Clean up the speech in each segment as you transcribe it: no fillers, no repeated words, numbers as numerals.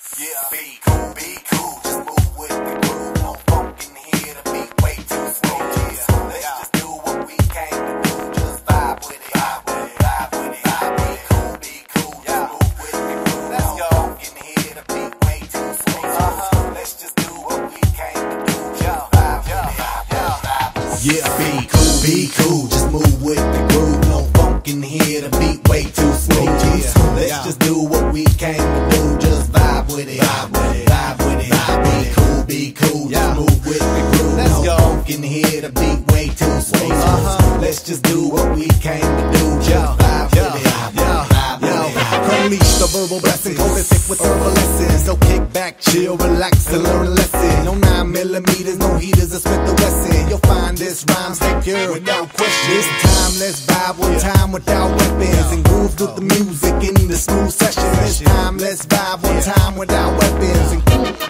Yeah, be cool, just move with the groove. No funk in here, the beat way too slow. Yeah, let's just do what we came to do. Just vibe with it, vibe with it, vibe with it, vibe with it. Be cool, just move with the groove. Let's go. No funk in here, the beat way too slow. Let's just do what we came to do. Just vibe with it, vibe with it. Yeah, be cool, just move with the groove. No funk in here, the beat way too slow. Yeah, let's just do what we came to do. Just vibe with it, vibe with it, vibe with it. Be cool, just move with the groove. Let's go. No funk in here, the beat way too slow. Let's just do what we came to do. Just vibe with it, vibe with it. Unleash the verbal blessing, prolific with herbal lessons. So kick back, chill, relax, and learn a lesson. No 9mm, no heaters, or Smith & Wesson. You'll find this rhyme secure without question. This time, let's vibe one time without weapons and groove with the music in the smooth session. This time, let's vibe one time without weapons and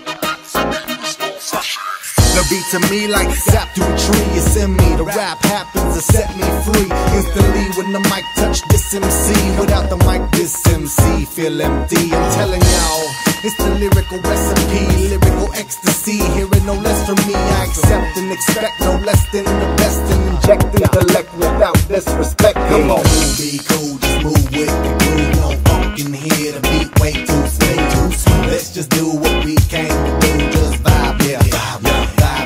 the beat to me like sap through a tree. It's in me, the rap happens to set me free. Instantly when the mic touch this MC. Without the mic this MC feel empty. I'm telling y'all, it's the lyrical recipe, lyrical ecstasy. Hearing no less from me, I accept and expect no less than the best. And inject intellect without disrespect. Come on, be cool, just move with the groove. No funk in here, the beat way too slow. Let's just do what we came to do. Just vibe, yeah, vibe, yeah.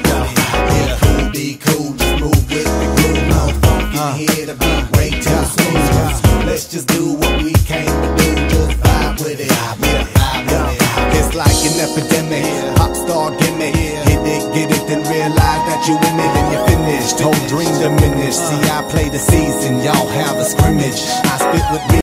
Here to be way too slow. Let's just do what we came to do. Just vibe with it, vibe with it. It's like an epidemic, pop star gimmick. Hit it, get it, then realize that you in it and you're finished. Whole dream diminished. See, I play the season, y'all have a scrimmage. I spit with